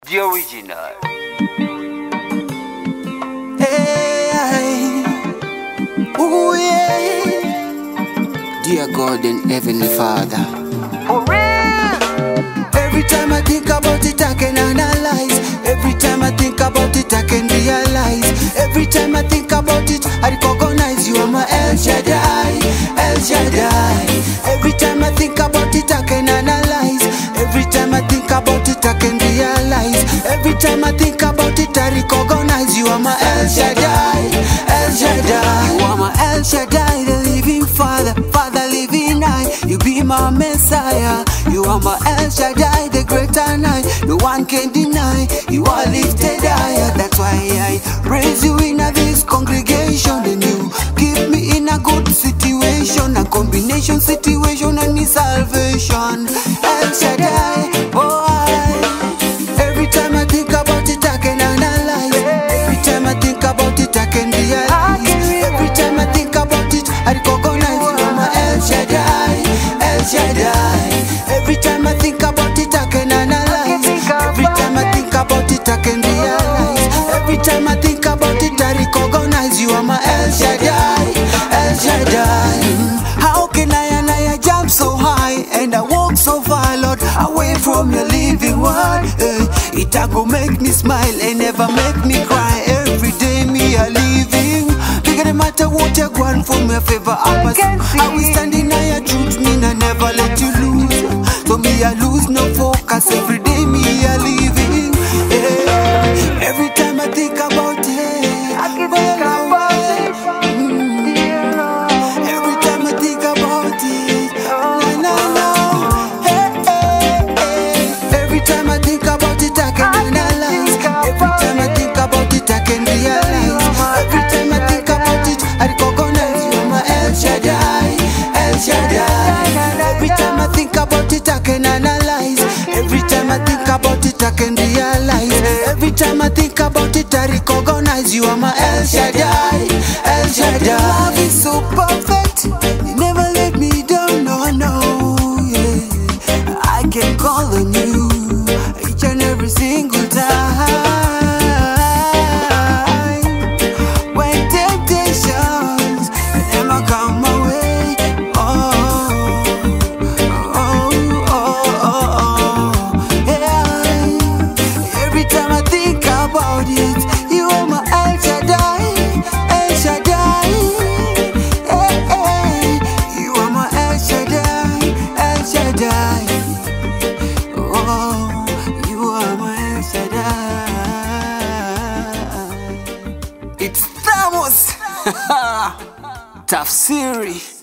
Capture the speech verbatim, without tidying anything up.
The original. Hey, ooh yeah. Dear God and Heavenly Father, For real. every time I think about it, I can analyze. Every time I think about it, I can realize. Every time I think about it, I recognize you are my El Shaddai, El Shaddai. Every time I think about it, I can analyze. Every time I think about it, I can realize. Every time I think about it, I recognize you are my El Shaddai, El Shaddai. You are my El Shaddai, the living Father, Father living I. You be my Messiah. You are my El Shaddai, the great and I. No one can deny. You are lifted higher. That's why I praise you in this congregation. And you keep me in a good situation, a combination situation and me salvation. El Shaddai, oh I. Every time I think about it, I can analyze. Every time I think about it, I can realize. Every time I think about it, I recognize you are my El Shaddai, El Shaddai. Every time I think about it, I can analyze. Every time I think about it, I can realize. Every time I think about it, I recognize you are my El Shaddai, El Shaddai. How can I and I jump so high and I walk so far, Lord, away from your living word? Hey, it a go make me smile and never make me cry. Every day me a living. Bigger no matter what you want for me, favor I will stand in your truth, me I never let you lose. So me I lose no focus. Every day me a living. Hey, every time I think about it, I can think about it. Mm. Every time I think about it, no, no, no. Hey, hey, hey. Every time I think about it, I can analyze. Every time I think about it, I can realize. Every time I think about it, I recognize you are my El Shaddai, El Shaddai. Every time I think about it, I can analyze. Every time I think about it, I can realize. Every time I think about it, I recognize you are my El Shaddai, El Shaddai. Your love is so perfect, you never let me down, no, no, yeah. I can call on you each and every single time. When temptations never come my way, oh, oh, oh, oh, oh, yeah. Every time I think about it, you are my El Shaddai, El Shaddai. Hey, hey. You are my El Shaddai, El Shaddai. Oh, you are my El Shaddai. It's THAMOS. TAFSIRI.